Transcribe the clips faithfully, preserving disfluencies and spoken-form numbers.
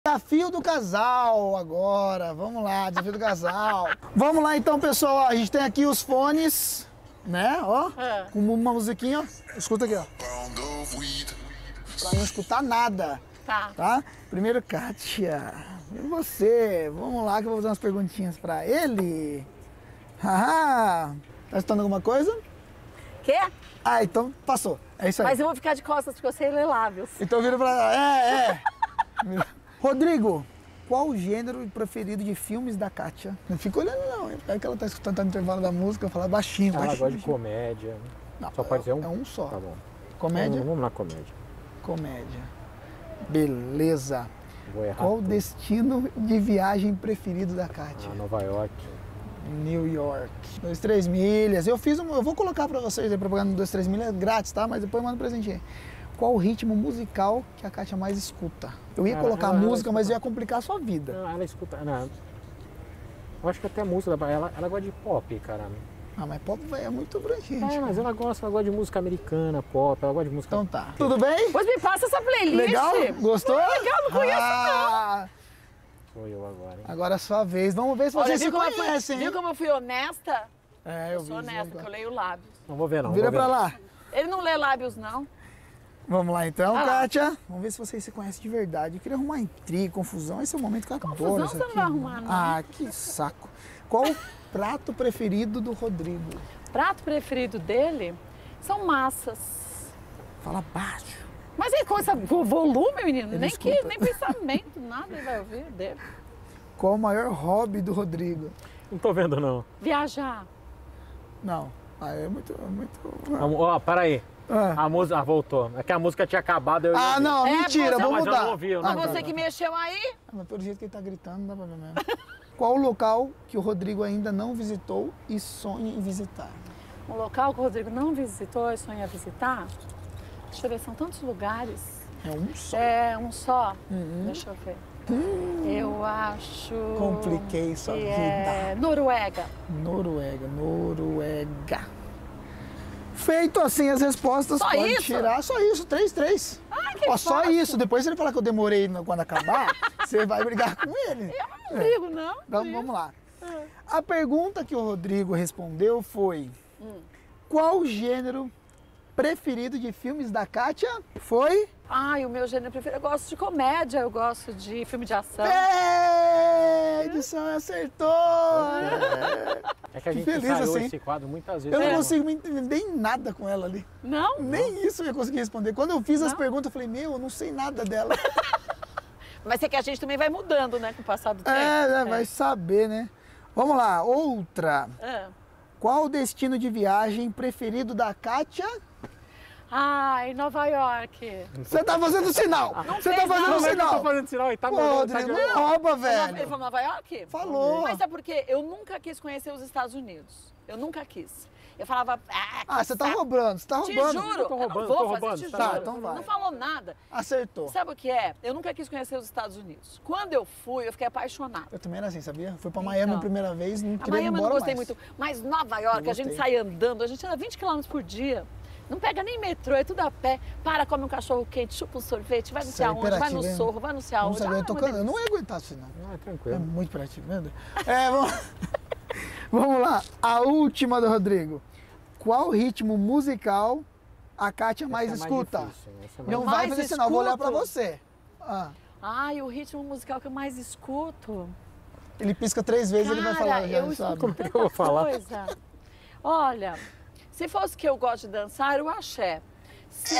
Desafio do casal agora, vamos lá, desafio do casal. Vamos lá então, pessoal, ó, a gente tem aqui os fones, né, ó, é. com uma musiquinha, ó, escuta aqui, ó. Pra não escutar nada, tá? tá? Primeiro, Kátia, e você? Vamos lá que eu vou fazer umas perguntinhas pra ele. Haha, tá escutando alguma coisa? Quê? Ah, então passou, é isso aí. Mas eu vou ficar de costas porque eu sei ler lábios. Então vira pra lá, é, é. Rodrigo, qual o gênero preferido de filmes da Kátia? Não fica olhando não, é que ela tá escutando tá no intervalo da música, eu falar baixinho, Ela baixinho. gosta de comédia. Não, só pode ser um? É um só. Tá bom. Comédia? Vamos, vamos na comédia. Comédia. Beleza. Vou errar Qual o tudo. destino de viagem preferido da Kátia? Ah, Nova York. New York. Dois, três milhas. Eu fiz um, eu vou colocar pra vocês aí propaganda do dois, três milhas grátis, tá? Mas depois eu mando um presentinho. Qual o ritmo musical que a Kátia mais escuta? Eu ia Ela- colocar ela- ela música, escuta. mas ia complicar a sua vida. Não, ela escuta. Não. Eu acho que até a música, ela, ela gosta de pop, cara. Ah, mas pop véio, é muito abrangente. É, mas ela gosta, ela gosta de música americana, pop, ela gosta de música. Então tá. Tudo bem? Pois me passa essa playlist. Legal? Gostou? Legal, não conheço ah, Sou eu agora, hein? Agora é a sua vez. Vamos ver se Olha, vocês se viu como, eu fui, conhecem, viu hein? como eu fui honesta? É, Eu vi sou isso honesta, agora. que eu leio lábios. Não vou ver não. Vira vou ver pra não. lá. Ele não lê lábios, não. Vamos lá então, Ah lá. Kátia. Vamos ver se vocês se conhecem de verdade. Eu queria arrumar intriga, confusão. Esse é o momento que eu adoro Confusão isso você não aqui. vai arrumar, não. Ah, que saco. Qual o prato preferido do Rodrigo? O prato preferido dele são massas. Fala baixo. Mas é coisa, vo- volume, menino. Ele Nem, que, escuta. nem pensamento, nada ele vai ouvir dele. Qual o maior hobby do Rodrigo? Não tô vendo não. Viajar. Não. Ah, é muito... é muito... Vamos- Ó, para aí. Ah, A música ah, voltou. É que a música tinha acabado. Eu ah não, É, mentira, você- vou Mas eu mudar. não ouvi, eu não Ah, Mas tá, você tá. que mexeu aí? Ah, mas pelo jeito que ele tá gritando, não dá pra ver mesmo. Qual o local que o Rodrigo ainda não visitou e sonha em visitar? Um local que o Rodrigo não visitou e sonha visitar? Deixa eu ver, são tantos lugares. É um só. É um só? Uhum. Deixa eu ver. Eu acho... Compliquei sua que vida. É Noruega. Noruega, Noruega. Feito assim as respostas, Só pode isso? tirar. Só isso, três, três. Ai, que Ó, só fácil. isso. Depois se ele falar que eu demorei no- quando acabar, você vai brigar com ele. Eu não ligo, não. Então vamos lá. A pergunta que o Rodrigo respondeu foi: Hum. qual o gênero preferido de filmes da Kátia? Foi? Ai, o meu gênero preferido, eu gosto de comédia, eu gosto de filme de ação. É, Edson acertou! É que a gente feliz, ensaiou assim. esse quadro muitas vezes. Eu não né? consigo me entender em nada com ela ali. Não? Nem isso eu ia conseguir responder. Quando eu fiz as Não? perguntas, eu falei, meu, eu não sei nada dela. Mas é que a gente também vai mudando, né, com o passar do tempo. É, né, vai saber, né? Vamos lá, outra. É. Qual o destino de viagem preferido da Kátia? Ai, Nova York. Você tá fazendo sinal! Você tá fez, fazendo não. Como é que eu sinal! tô fazendo sinal aí? Tá Pô, mandando, Rodrigo, tá não rouba, Ele velho! falou Nova York? Falou! Mas sabe por quê? Eu nunca quis conhecer os Estados Unidos. Eu nunca quis. Eu falava, ah, que Ah, você tá saco. roubando, você tá Te roubando. juro, Tô roubando, eu não vou tô fazer, roubando, te tá? juro. Tá, então vai. Não falou nada. Acertou. Sabe o que é? Eu nunca quis conhecer os Estados Unidos. Quando eu fui, eu fiquei apaixonada. Eu também era assim, sabia? Fui pra Miami Então. a primeira vez, não A queria ir Miami eu embora não gostei mais. muito. Mas Nova York, Eu a gente gostei. sai andando, a gente anda vinte quilômetros por dia. Não pega nem metrô, é tudo a pé. Para, come um cachorro quente, chupa um sorvete, vai não Isso sei é aonde, vai no imperativo, hein? sorro, vai não sei Não aonde. sabia, Ah, eu, tô é uma can- eu delícia. não ia aguentar isso, não. Não, é É tranquilo. muito imperativo, vendo? É, vamos... vamos lá, a última do Rodrigo. Qual ritmo musical a Kátia mais Essa é escuta? difícil, essa é mais Não Mais vai fazer sinal, vou olhar pra escuto? você. Ah, Ai, o ritmo musical que eu mais escuto. ele pisca três vezes, ele vai Cara, falar, já eu sabe. escuto que eu vou tanta falar? coisa. Olha, se fosse que eu gosto de dançar, eu axé. Se-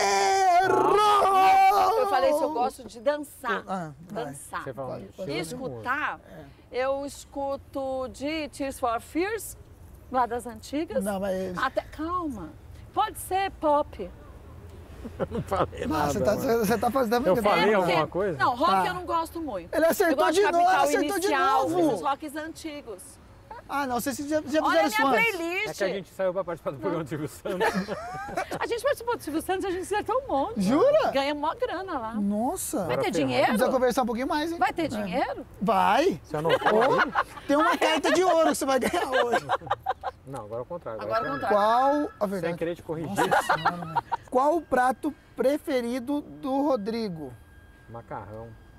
Errou! Eu falei se eu gosto de dançar. Ah, vai. dançar. Você fala, Pode, estilo pode. E de escutar, É. eu escuto de Tears for Fears, lá das antigas. Não, mas... Até, calma. Pode ser pop. música. Não falei Ah, nada. você tá, mano. você, você tá fazendo... Eu falei É, alguma porque- coisa? Não, rock Tá. eu não gosto muito. Ele acertou eu gosto de de novo, Capital acertou de Inicial, novo. esses rocks antigos. Ah, não, vocês já, já Olha fizeram a isso minha antes. playlist. É que a gente saiu pra participar do programa do Silvio Santos. A gente participou do Silvio Santos, a gente acertou um monte. Jura? Ganha mó grana lá. Nossa. Vai Agora ter ferrou. dinheiro? Precisa conversar um pouquinho mais, hein? Vai ter É. dinheiro? Vai. Você anotou aí? Tem uma carta de ouro que você vai ganhar hoje. Não, agora é o contrário. Agora é ao pra contrário. mim. Qual... A verdade. Sem querer te corrigir. Qual o prato preferido do Rodrigo? Macarrão.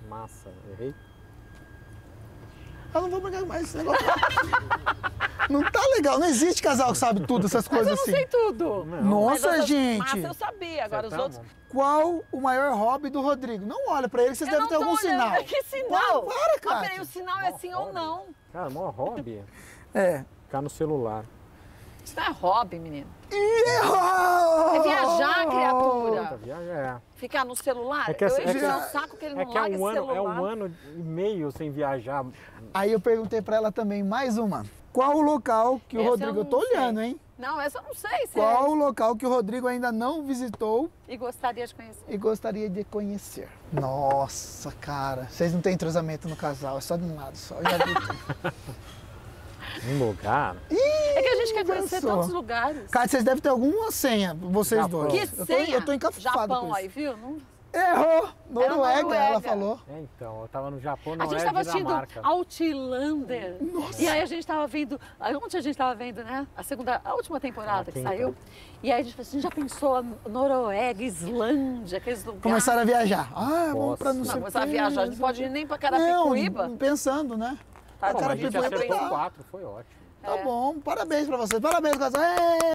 Massa, errei. Eu não vou brigar mais esse negócio. Não tá legal, não existe casal que sabe tudo, essas Mas coisas eu não assim. sei tudo. Não. Nossa, Mas eu- gente. Massa eu sabia, agora os Acertamos? outros... Qual o maior hobby do Rodrigo? Não olha pra ele, vocês Eu devem não ter tô algum olhando. sinal. Que sinal? Para, para, Mas Kátia. peraí, o sinal é sim ou hobby. não. Cara, maior hobby É. ficar no celular. Isso não é hobby, menino. Errou! É viajar, criatura. Puta, viagem é. Ficar no celular. É que eu assim- enchi é que- o saco que ele É não que é larga um, esse ano, é celular. um ano e meio sem viajar. Aí eu perguntei pra ela também, mais uma. Qual o local que o Essa eu Rodrigo... Eu não tô sei. olhando, hein? Não, essa eu não sei se Qual é. o local que o Rodrigo ainda não visitou E gostaria de conhecer. e gostaria de conhecer? Nossa, cara. Vocês não têm entrosamento no casal, é só de um lado só. Eu já vi tudo. Um lugar. É que a gente quer conhecer Pensou. tantos lugares. Cara, vocês devem ter alguma senha, vocês Japão. dois. Que eu tô, senha? eu tô encafufado Japão com aí, isso. viu? Não... Errou! Noruega, Noruega. ela falou. É, então, eu tava no Japão, A não gente é tava assistindo Dinamarca. Outlander. E aí a gente tava vendo. Ontem a gente tava vendo, né? A segunda, a última temporada Ah, que quinta. saiu. E aí a gente falou assim, já pensou Noruega, Islândia, aqueles lugares. Começaram a viajar. Ah, vamos pra não Não, sei o começar a quê, viajar, a gente não pode sei ir nem pra o quê. Carapicuíba. Não, pensando, né? Tá, a Bom, a gente Carapicuíba acertou tá. quatro, foi ótimo. Tá É. bom, parabéns pra vocês. Parabéns, casal. Ê!